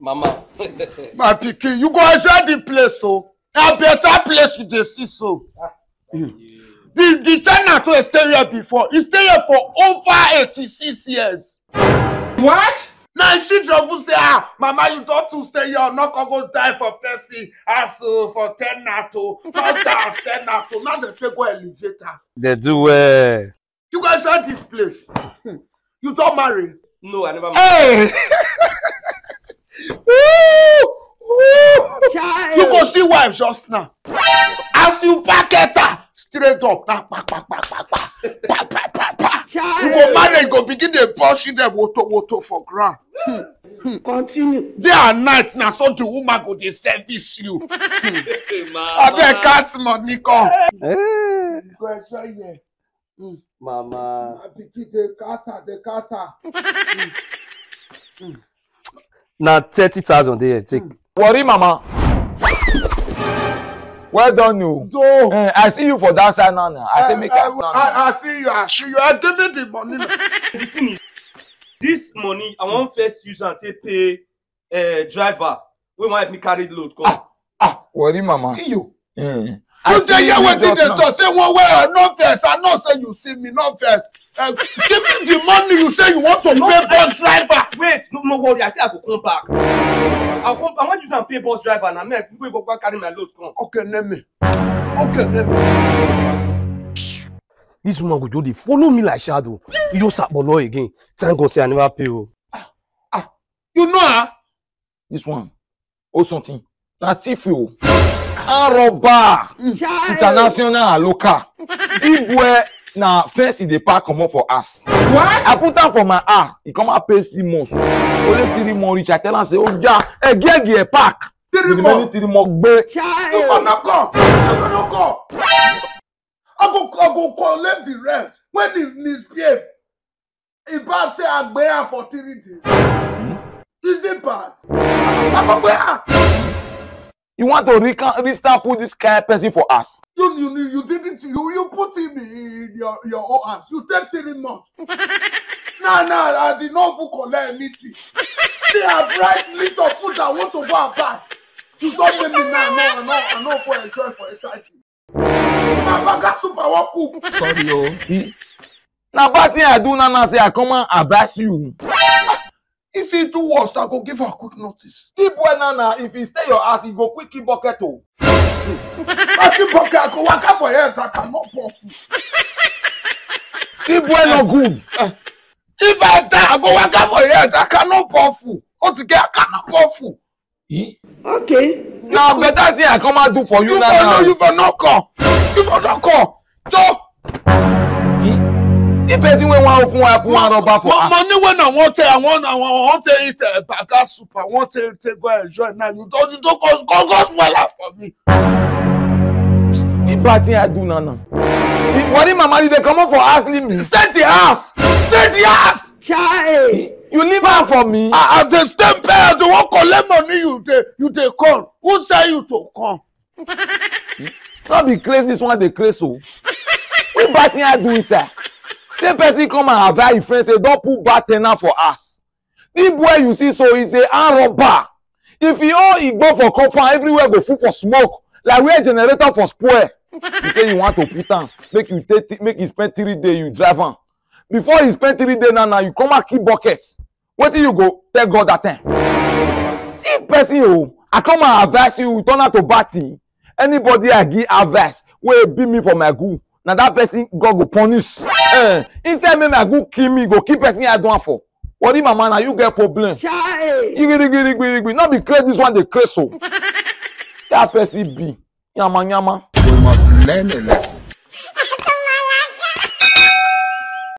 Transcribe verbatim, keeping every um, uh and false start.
Mama. My pikin, you go enjoy the place, so. A better place you dey see, so. Ah, mm. The, the tenant who stay here before, he stay here for over eighty-six years. What? Now she drove say, ah, Mama, you don't to stay here, not gonna go die for person, as uh, for tenant, not that tenant, now they take go elevator. They do well. You guys are this place. You don't marry? No, I never married. Hey! Woo! Woo! You go see wife just now. As you packet her, straight up. Pa, pa, pa, pa, pa, pa, pa, pa, pa, pa. You go marry, you go begin to push them woto woto for ground. Continue. Day and night now, so the woman go dey service you. I beg cat money come. Hey. Go enjoy here. Mm. Mama. I begin the kata, the kata. Mm. Mm. Now thirty thousand there, take. Mm. Worry, Mama. Well done, you. Do. Uh, I see you for that side now. now. I say, make I, I, I, I see you, I see you. I give me the money. The thing is, this money, I want first use and say pay uh, driver. We want me carry the load. Come. Ah, ah. Worry, Mama. You. Mm. You say you what did they talk? Say one way or not first. I know say you see me not first. Uh, give me the money you say you want to no, pay bus driver. Wait, no, no worry. I say I go come back. I'll come. I want you to pay bus driver and I we go back carry my load. Come. Okay, name me. Okay, name me. This woman go just dey follow me like shadow. Iye Osakporlor again. Thank God say I never pay. Ah, ah. You know her? This one. Oh, something. Na thief you. And robber. International and local. If na first in the park come up for us. What? I put am for my eye. He come and pay three months. Only three months reach. I tell am say, oh yeah, hey, get get park. Three months. Three months. Gbe. You for not come. You for not come. I go, I go collect the rent when it misbehave. It bad say I bear for three days. Hmm? Is it bad? I go bear. You want to restart put this kind of person for us? You, you, you didn't. You, you put him in your your own house. You take three months. Nah, nah. I did not even collect anything. See a bright list of food I want to go and buy. You don't let me now. No, no, I no go enjoy for exciting. My burger soup I want cook. Sorry, yo. Now, bad thing I do now, say I come and advise you. If he do worse, I go give her a quick notice. Keep boy nana, if he stay your ass, he go quick keep bucket oh. I keep bucket, I go work out for here, I cannot pour food. Keep boy no good. If I die, I go work out for here, I cannot pour food. Altogether, I cannot pour food. Okay. Now better thing I come and do for you, you now. You for not come. You for not come. So. See person when one open one one rubber for us. Money when I want to, I want, I want to eat a burger soup. I want to take go enjoy now. You don't, you don't go, go, go spoil for me. The bad thing I do now, now. What if Mama they come up for us leave me? Stay the house. Stay the house. Child. You leave her for me. I, I the same pair. The one collect money you they, you they come. Who say you to come? Not be crazy. This one they crazy so. What bad thing I do is that. Say person come and advise your friend say don't put bad tenant for us. The boy you see so he say and robber. If he all he go for compound everywhere go full for smoke like where generator for spoil. You say you want to put am make you take make you spend three days you drive am. Before you spend three days now now you come and keep buckets. Wetin you go tell God that time? See person oh I come and advise you turn out to bad thing. Anybody I give advice wey beat me for my good. Now that person God go punish. Eh, instead make my good kill me, go keep person I do for. What if Mama now you get problem? Child. Not be crazy this one they crazy so. That person be. Yama yama. We must learn a lesson.